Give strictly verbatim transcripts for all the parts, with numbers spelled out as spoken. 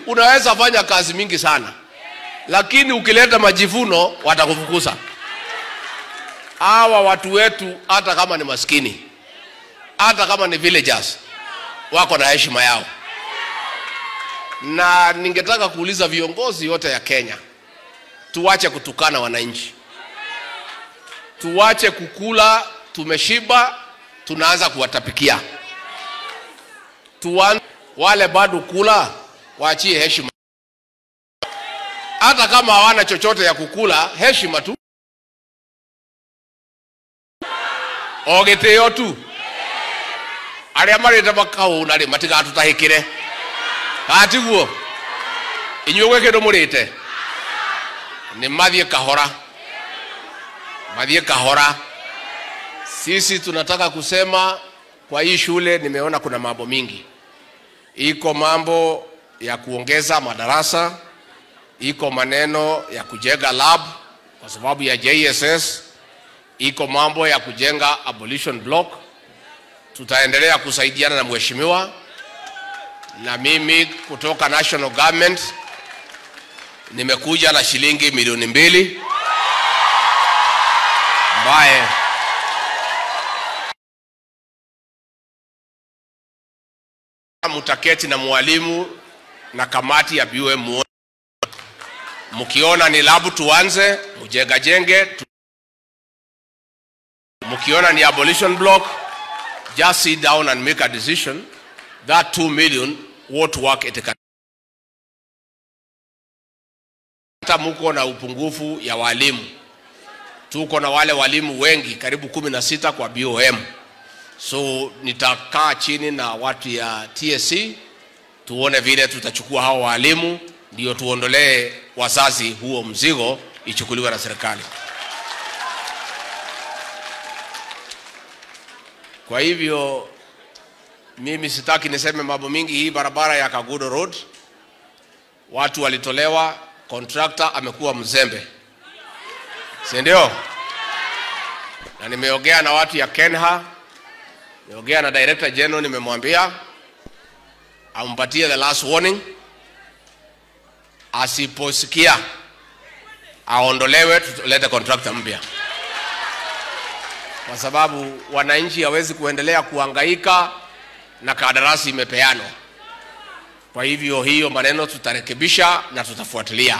unaweza fanya kazi mingi sana, lakini ukileta majivuno watakufukuza. Hawa watu wetu hata kama ni maskini, hata kama ni villagers, wako na heshima yao. Na ningetaka kuuliza viongozi yote ya Kenya, tuwache kutukana wananchi. Tuwache kukula tumeshiba tunaanza kuwatapikia. Tuwan wale bado kula waachie heshima. Hata kama hawana chochote ya kukula, heshima tu. Ogeteyo tu. Aria marita bakao nari matiga tutahikire. Atiguo. Inyuwe kedo murite. Ni mathie kahora. Mathie kahora. Sisi tunataka kusema kwa hii shule nimeona kuna mambo mingi. Iko mambo ya kuongeza madarasa, iko maneno ya kujenga lab kwa sababu ya J S S, iko mambo ya kujenga abolition block. Tutaendelea kusaidiana na mheshimiwa, na mimi kutoka national government nimekuja na shilingi milioni mbili ambaye mutaketi na mwalimu na kamati ya B U M. Mukiona ni labu tuanze, mujenga jenge tu. Mukiona ni abolition block, just sit down and make a decision. That two million won't work at a hata muko na upungufu ya walimu. Tuko na wale walimu wengi, karibu kumi na sita kwa B O M. So nitakaa chini na watu ya T S C tuone vile tutachukua hao walimu, ndio tuondolee wazazi huo mzigo ichukuliwe na serikali. Kwa hivyo mimi sitaki niseme mambo mingi. Hii barabara ya Kagudo Road watu walitolewa, contractor amekuwa mzembe, si ndio? Na nimeongea na watu ya Kenha, nimeongea na director general, nimemwambia ampatie the last warning. Asiposikia aondolewe, tulete contractor mpya, kwa sababu wananchi hawezi kuendelea kuhangaika na kandarasi imepeanwa. Kwa hivyo hiyo maneno tutarekebisha na tutafuatilia.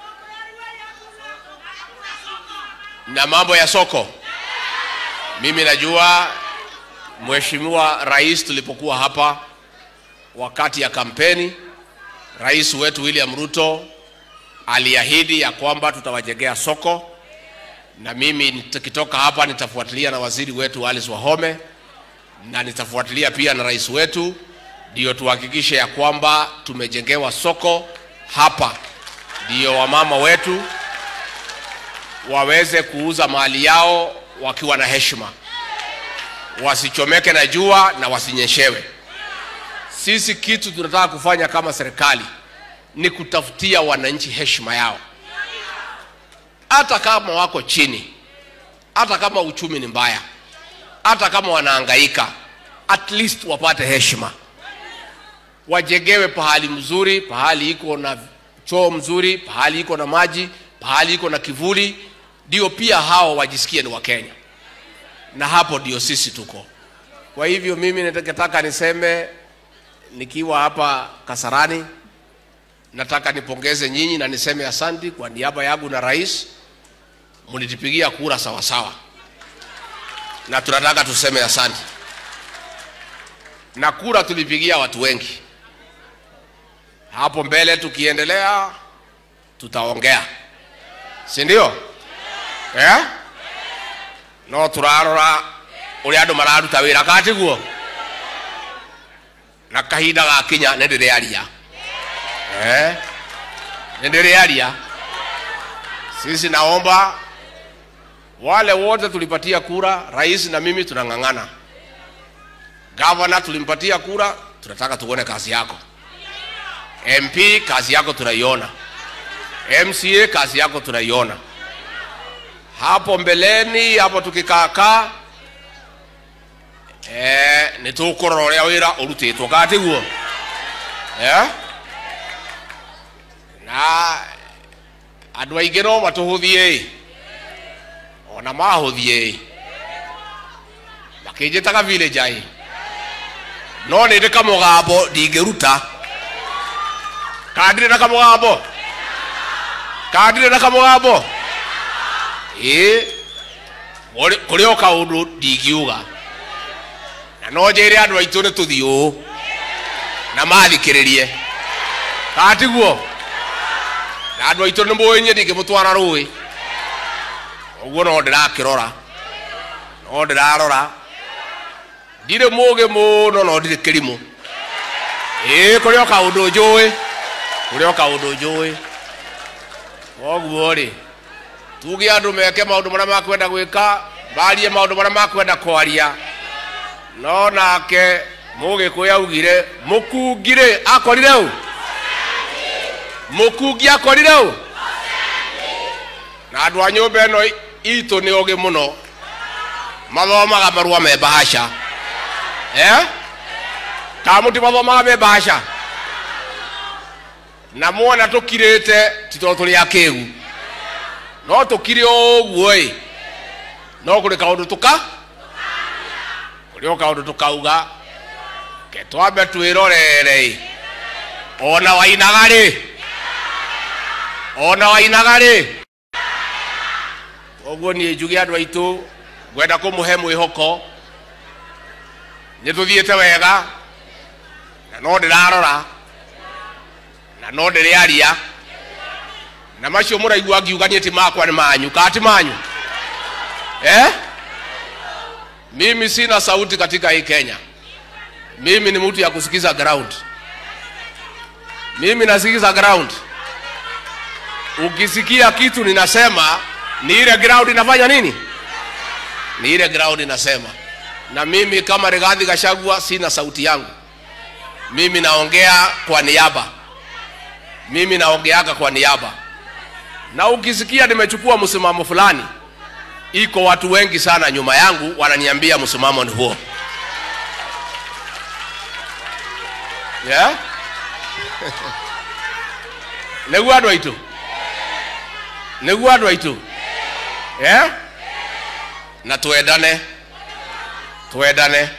Na mambo ya soko, mimi najua mheshimiwa rais tulipokuwa hapa wakati ya kampeni, rais wetu William Ruto aliahidi ya kwamba tutawajengea soko, na mimi nikitoka hapa nitafuatilia na waziri wetu Alice Wahome, na nitafuatilia pia na rais wetu, ndio tuhakikishe ya kwamba tumejengewa soko hapa, ndio wamama wetu waweze kuuza mali yao wakiwa na heshima, wasichomeke na jua na wasinyeshewe. Sisi kitu tunataka kufanya kama serikali ni kutafutia wananchi heshima yao, hata kama wako chini, hata kama uchumi ni mbaya, hata kama wanahangaika, at least wapate heshima. Wajengewe pahali mzuri, pahali iko na choo mzuri, pahali iko na maji, pahali iko na kivuli, ndio pia hao wajisikie ni Wakenya. Na hapo ndio sisi tuko. Kwa hivyo mimi nataka niseme nikiwa hapa Kasarani, nataka nipongeze nyinyi na niseme asante kwa niaba yangu na rais. Mlitupigia kura sawa sawa, na tunataka tuseme asante. Na kura tulipigia watu wengi. Hapo mbele tukiendelea tutaongea, si ndio? Eh? No turarora uri andu mararuta wira katiguo na kahinda gakinya nendere aria. Eh? Nendere aria. Sisi naomba wale wote tulipatia kura, rais na mimi tunangangana. Governor tulimpatia kura, tunataka tuone kazi yako. M P kazi yako tunaiona. M C A kazi yako tunaiona. Hapo mbeleni, hapo tukikaa eh nitukorora wira urutitwo katiguo. Eh? na andu aingi no matuhuthie ona mahuthie makinjitaga village ai no ni ndika mugambo ndingiruta kadire na kamugambo kadire na kamugambo eh kuri oka undu ndingiuga na no njire andu aitu ni tuthio na mathikiririe katiguo na andu aitu ni muinye ndingimutwara rui uguo no ndirakirora no ndirarora ndire muge muno no ndire kirimu eh kuri oka undu njui kuri oka undu njui oguo ri tuge andu meke maundu maria makwenda gwika barie maundu maria makwenda kwaria no nake muge ko yaugire mukungire akorire u mukungi akorire u na andu a nyumba eno itu ni oge muno mathomaga marua me bahasha eh kamuti mathomaga me bahasha na muona tukirite tito tuli akegu no tukiri oguo i no kuri kaundu tuka kuri kaundu tukauga ke twambe twirorere ona wainagari ona wainagari oguo ni njugi andu aitu gwenda kumuhe mwihoko ni tuthiete wega na no ndirarora na no ndiriaria na macio muraigua ngiuganie ti makwa ni manyu kati manyu eh mimi sina sauti katika hii Kenya. Mimi ni mtu ya kusikiza ground. Mimi nasikiza ground. Ukisikia kitu ninasema ni ile ground inafanya nini? Ni ile ground inasema. Na mimi kama Rigathi Gachagua sina sauti yangu. Mimi naongea kwa niaba. Mimi naongeaga kwa niaba. Na ukisikia nimechukua msimamo fulani, iko watu wengi sana nyuma yangu wananiambia msimamo ni huo. Yeah? Neguo andu aitu. Neguo andu aitu. Yeah? Na tuendane. Tuendane.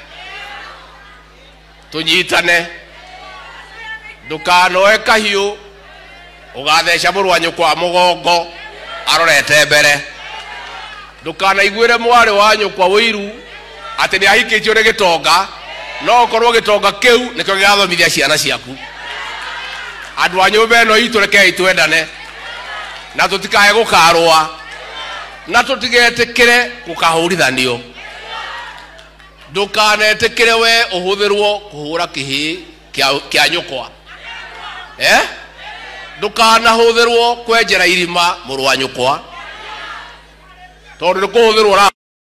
Tunyitane. Ndukanoe kahiu ugatheca murwanyu kwa mugongo arorete mbere. Ndukana igwire mwari wanyu kwa wiru ati ni ahikitio ni gitonga no korwo gitonga kiu nikyo gigathomithia ciana ciaku. Andu a nyumba eno itu rekei twendane na tutikae gukarwa na tutigetikire gukahurithanio. Ndukanetikire we uhuthirwo kuhura kihi kia nyukwa eh ndukanahuthirwo kwenjera irima muru wa nyukwa tondu nikuhuthirwo ra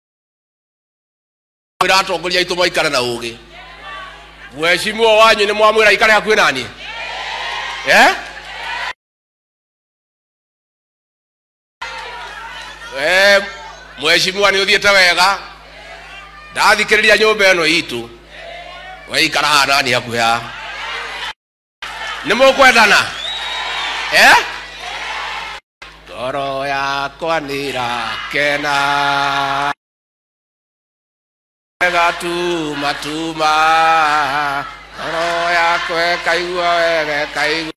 iratongoria itu maikara na ugi. Mheshimiwa wanyu ni mwamwira ikare hakuhi nani eh eh mheshimiwa ni uthiete wega ndathikiriria nyumba eno itu we ikara ha nani hakuhi ha ni mukwendana eh ngoro yakwa nirakena gatuma tuma ngoro yakwa kaigua wega kaigua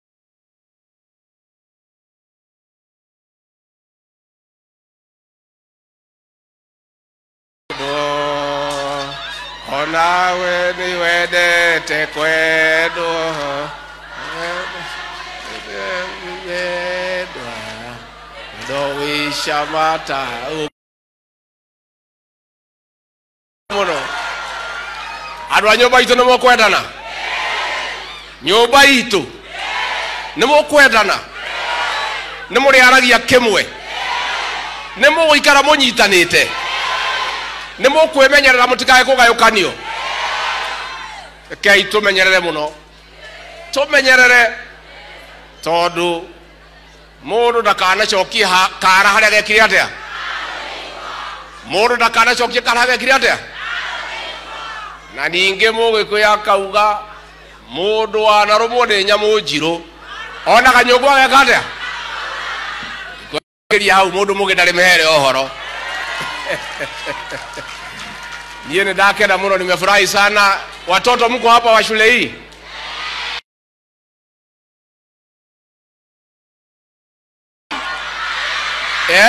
ona we ni wedete kwedo do wisha mata muno andu a nyumba itu nimo kwendana nyumba itu nimo kwendana nimo riaragia kimwe nimo guikara munyitanite nimo kwemenyerera mutikae kugayukanio kei tumenyerere muno tumenyerere tondu mundu ndakanacokie kara haria gekire atia mundu ndakanacokie kara haria gekire atia na ninge mugikuyu akauga mundu wanarumwo ni nyamu njiru ona kanyogwa wekate kwa hau mundu muge ndari mehere ohoro. Niye ndakenda muno, nimefurahi sana. Watoto mko hapa wa shule hii? Eh?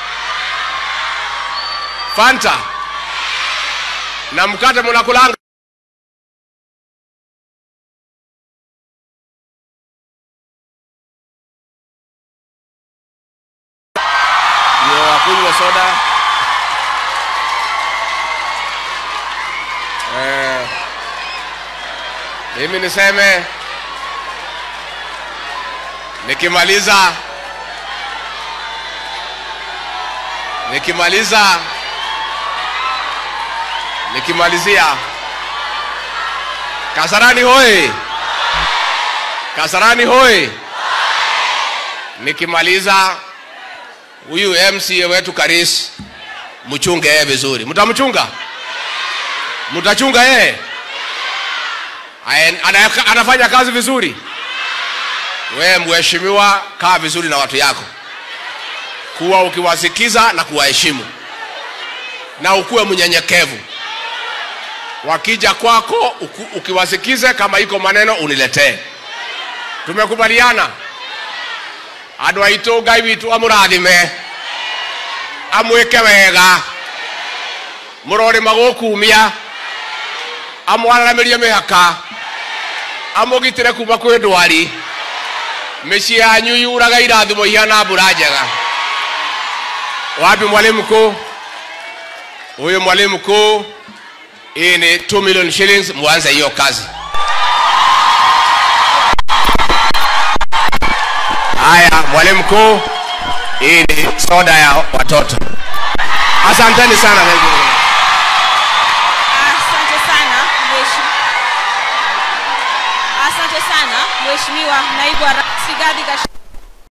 Fanta na mkate mnakulanga? Ndio wakunywa soda. Eh, mimi niseme nikimaliza nikimaliza nikimalizia Kasarani hoi, Kasarani hoi. Nikimaliza huyu M C A wetu Karis, mchunge yeye vizuri. Mtamchunga? Mtachunga yeye? Anafanya kazi vizuri. Wewe mheshimiwa, kaa vizuri na watu yako, kuwa ukiwasikiza na kuwaheshimu, na ukuwe mnyenyekevu. Wakija kwako ukiwasikize, kama iko maneno uniletee. Tumekubaliana? Andũ aitũ Ngai witũ amũrathime, amwĩke wega, mũrore magũkumia, amwaramirie mĩhaka, amũgitĩre kuma kwĩ ndwari, mĩciĩ yanyu yuraga irathimo ihana mbura njega. Wapi mwalimu mkuu? Huyo mwalimu mkuu, hii ni two million shillings, mwanze hiyo kazi. Haya mwalimu mkuu, hii ni soda ya watoto. Asanteni sana. Asante sana mheshimiwa. Asante sana Mheshimiwa Naibu wa Rais Rigathi Gachagua.